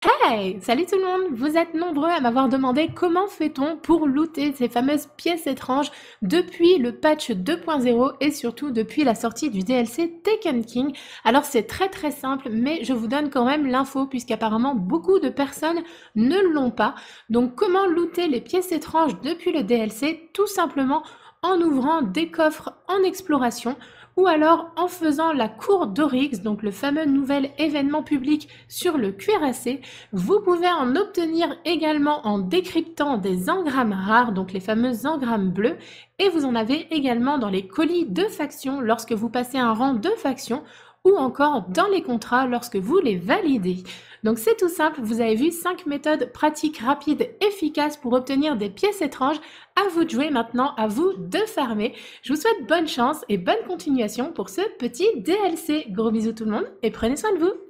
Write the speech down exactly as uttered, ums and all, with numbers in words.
Hey! Salut tout le monde! Vous êtes nombreux à m'avoir demandé comment fait-on pour looter ces fameuses pièces étranges depuis le patch deux point zéro et surtout depuis la sortie du D L C Taken King. Alors c'est très très simple, mais je vous donne quand même l'info puisqu'apparemment beaucoup de personnes ne l'ont pas. Donc comment looter les pièces étranges depuis le D L C? Tout simplement en ouvrant des coffres en exploration ou alors en faisant la cour d'Oryx, donc le fameux nouvel événement public sur le cuirassé. Vous pouvez en obtenir également en décryptant des engrammes rares, donc les fameux engrammes bleus, et vous en avez également dans les colis de faction lorsque vous passez un rang de faction, ou encore dans les contrats lorsque vous les validez. Donc c'est tout simple, vous avez vu cinq méthodes pratiques, rapides, efficaces pour obtenir des pièces étranges. À vous de jouer maintenant, à vous de farmer. Je vous souhaite bonne chance et bonne continuation pour ce petit D L C. Gros bisous tout le monde et prenez soin de vous.